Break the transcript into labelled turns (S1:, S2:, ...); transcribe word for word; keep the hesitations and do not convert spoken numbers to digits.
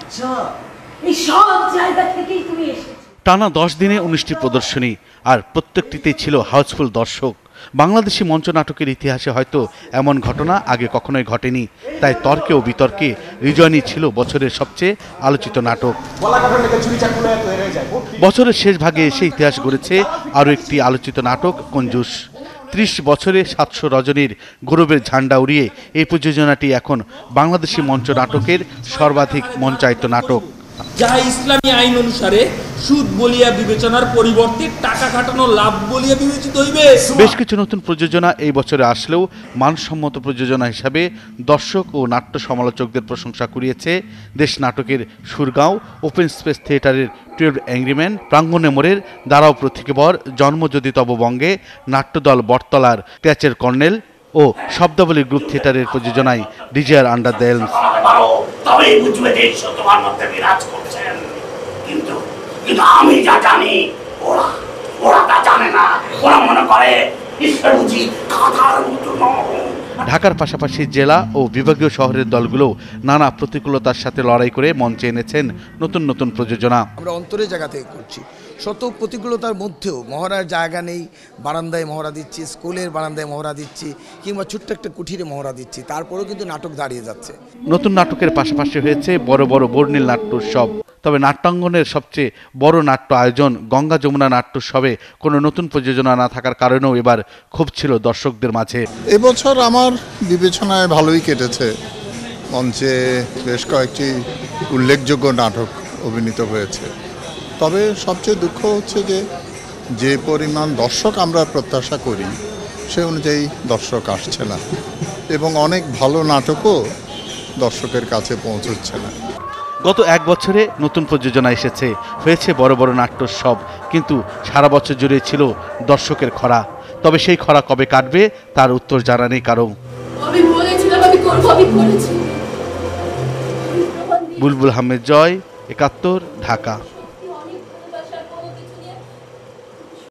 S1: আচ্ছা, এই সব জায়গা থেকেই তুমি এসেছো।
S2: টানা দশ দিনে উনিশটি প্রদর্শনী, আর প্রত্যেকটিতেই ছিল হাউসফুল দর্শক। বাংলাদেশি মঞ্চ নাটকের ইতিহাসে হয়তো এমন ঘটনা আগে কখনোই ঘটেনি। তাই তর্কে ও বিতর্কে হৃদয়নী ছিল বছরের সবচেয়ে আলোচিত নাটক। বছরের শেষ ভাগে এসে ইতিহাস গড়েছে আরও একটি আলোচিত নাটক কঞ্জুস। ত্রিশ বছরে সাতশো রজনীর গৌরবের ঝান্ডা উড়িয়ে এই প্রযোজনাটি এখন বাংলাদেশি মঞ্চ নাটকের সর্বাধিক মঞ্চায়িত নাটক,
S3: যা ইসলামী আইন অনুসারে সুদ বলিয়া বিবেচনার পরিবর্তে টাকা খাটানো লাভ বলিয়া বিবেচিত হইবে।
S2: বেশ কিছু নতুন প্রযোজনা এই বছরে আসলেও মানসম্মত প্রযোজনা হিসাবে দর্শক ও নাট্য সমালোচকদের প্রশংসা কুড়িয়েছে দেশ নাটকের সুরগাঁও ওপেন স্পেস থিয়েটারের টুয়েলভ অ্যাংরিম্যান, প্রাঙ্গণে মোড়ের দাঁড়াও প্রতীকবর, জন্ম যদি তব বঙ্গে, নাট্যদল বটতলার ক্যাচের কর্নেল ও শব্দাবলী গ্রুপ থিয়েটারের প্রযোজনায় ডিজায়ার আন্ডার দ্য এলমস।
S4: তবেই বুঝবে যে ঈশ্বর তোমার মধ্যে বিরাজ করছেন। কিন্তু কিন্তু আমি যা জানি ওরা ওরা তা জানে না। ওরা মনে করে ঈশ্বর বুঝি কাঁথার মতো নরম।
S2: ঢাকার পাশাপাশি জেলা ও বিভাগীয় শহরের দলগুলো নানা প্রতিকূলতার সাথে লড়াই করে মঞ্চে এনেছেন নতুন নতুন প্রযোজনা।
S5: আমরা অন্তরের জায়গা থেকে করছি, শত প্রতিকূলতার মধ্যেও মহড়ার জায়গা নেই, বারান্দায় মহড়া দিচ্ছি, স্কুলের বারান্দায় মহড়া দিচ্ছি, কিংবা ছোট্ট একটা কুঠিরে মহড়া দিচ্ছি, তারপরেও কিন্তু নাটক দাঁড়িয়ে যাচ্ছে।
S2: নতুন নাটকের পাশাপাশি হয়েছে বড় বড় বর্ণিল নাট্যোৎসব। তবে নাট্যাঙ্গনের সবচেয়ে বড় নাট্য আয়োজন গঙ্গা যমুনা নাট্যোৎসবে কোনো নতুন প্রযোজনা না থাকার কারণেও এবার ক্ষোভ ছিল দর্শকদের মাঝে।
S6: এবছর আমার বিবেচনায় ভালোই কেটেছে। মঞ্চে বেশ কয়েকটি উল্লেখযোগ্য নাটক অভিনীত হয়েছে। তবে সবচেয়ে দুঃখ হচ্ছে যে যে পরিমাণ দর্শক আমরা প্রত্যাশা করি সে অনুযায়ী দর্শক আসছে না, এবং অনেক ভালো নাটকও দর্শকের কাছে পৌঁছচ্ছে না।
S2: গত এক বছরে নতুন প্রযোজনা এসেছে, হয়েছে বড় বড় নাট্যোৎসব, কিন্তু সারা বছর জুড়ে ছিল দর্শকের খরা। তবে সেই খরা কবে কাটবে তার উত্তর জানা নেই কারো। বুলবুল আহমেদ জয়, একাত্তর, ঢাকা।